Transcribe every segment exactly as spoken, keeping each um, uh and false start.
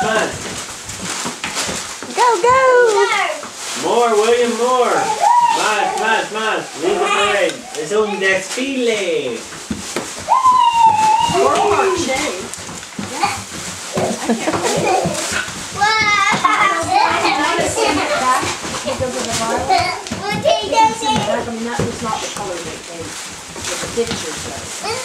más. Go, go. More, William, more. Más, más, más. Lead the parade. Es un desfile. Or marche. I mean, that was not the color they gave. The pictures though.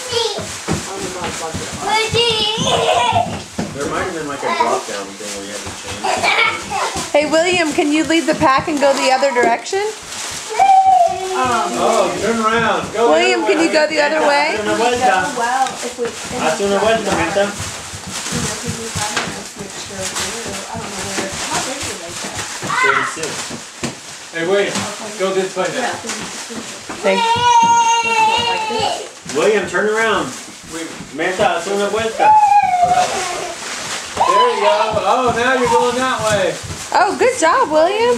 There might have been like a drop down thing where you had to change. Hey, William, can you lead the pack and go the other direction? Um, Oh, turn around. Go William, the can other you go the other way? Haz una vuelta. well, if we. Haz una vuelta, Menta. thirty-six. Hey, William, go this way now. Thanks. William, turn around. Menta, haz una vuelta. There you go. Oh, now you're going that way. Oh, good job, William.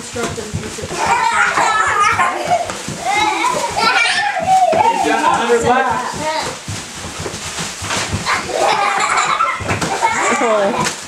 You've done a hundred laps. Oh.